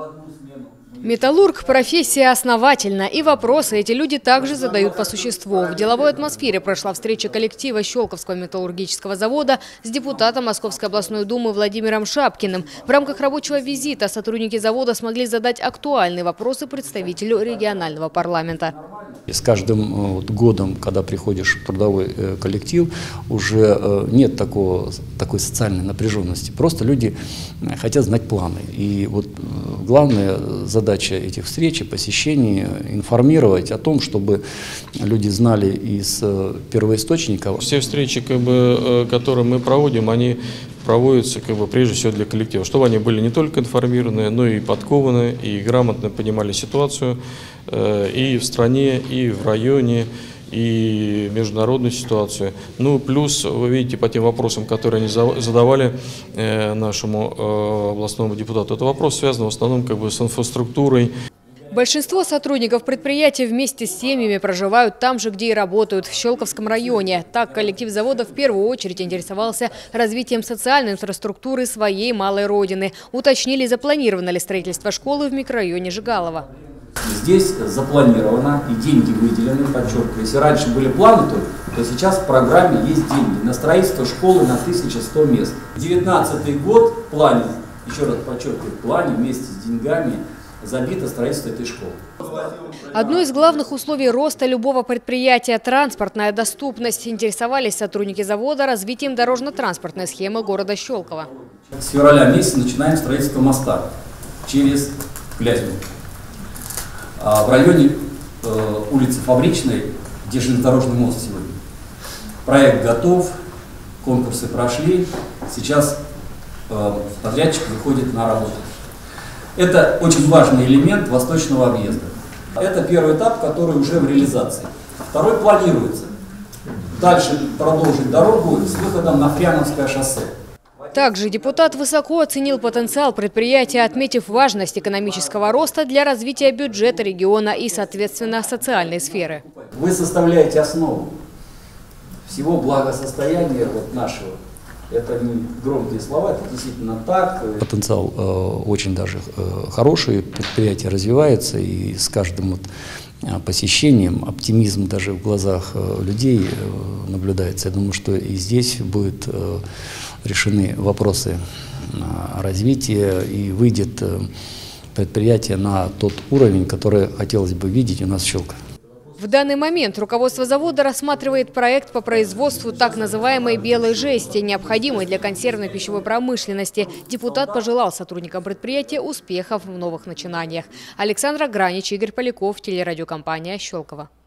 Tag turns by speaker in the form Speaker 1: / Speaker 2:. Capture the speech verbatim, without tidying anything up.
Speaker 1: Металлург – профессия основательна, и вопросы эти люди также задают по существу. В деловой атмосфере прошла встреча коллектива Щелковского металлургического завода с депутатом Московской областной думы Владимиром Шапкиным. В рамках рабочего визита сотрудники завода смогли задать актуальные вопросы представителю регионального парламента.
Speaker 2: С каждым вот годом, когда приходишь в трудовой коллектив, уже нет такого, такой социальной напряженности. Просто люди хотят знать планы. И вот главная задача этих встреч и посещений – информировать о том, чтобы люди знали из первоисточника.
Speaker 3: Все встречи, как бы, которые мы проводим, они проводятся как бы, прежде всего для коллектива, чтобы они были не только информированы, но и подкованы, и грамотно понимали ситуацию э, и в стране, и в районе, и международную ситуацию. Ну, плюс, вы видите, по тем вопросам, которые они задавали э, нашему э, областному депутату, это вопрос связан в основном как бы, с инфраструктурой.
Speaker 1: Большинство сотрудников предприятия вместе с семьями проживают там же, где и работают, в Щелковском районе. Так, коллектив завода в первую очередь интересовался развитием социальной инфраструктуры своей малой родины. Уточнили, запланировано ли строительство школы в микрорайоне Жигалово.
Speaker 4: Здесь запланировано и деньги выделены, подчеркиваю. Если раньше были планы только, то сейчас в программе есть деньги на строительство школы на тысячу сто мест. девятнадцатый год в плане, еще раз подчеркиваю, в плане вместе с деньгами забито строительство этой школы.
Speaker 1: Одно из главных условий роста любого предприятия – транспортная доступность. Интересовались сотрудники завода развитием дорожно-транспортной схемы города Щелково.
Speaker 4: С февраля месяца начинаем строительство моста через Клязьму. В районе э, улицы Фабричной, где железнодорожный мост сегодня. Проект готов, конкурсы прошли, сейчас э, подрядчик выходит на работу. Это очень важный элемент восточного объезда. Это первый этап, который уже в реализации. Второй планируется. Дальше продолжить дорогу с выходом на Фряновское шоссе.
Speaker 1: Также депутат высоко оценил потенциал предприятия, отметив важность экономического роста для развития бюджета региона и, соответственно, социальной сферы.
Speaker 4: Вы составляете основу всего благосостояния вот нашего. Это не громкие слова, это действительно так.
Speaker 2: Потенциал э, очень даже э, хороший, предприятие развивается, и с каждым вот посещением оптимизм даже в глазах э, людей э, наблюдается. Я думаю, что и здесь будет э, решены вопросы э, развития, и выйдет э, предприятие на тот уровень, который хотелось бы видеть у нас в Щелково.
Speaker 1: В данный момент руководство завода рассматривает проект по производству так называемой белой жести, необходимой для консервной пищевой промышленности. Депутат пожелал сотрудникам предприятия успехов в новых начинаниях. Александра Гранич, Игорь Поляков, телерадиокомпания «Щелково».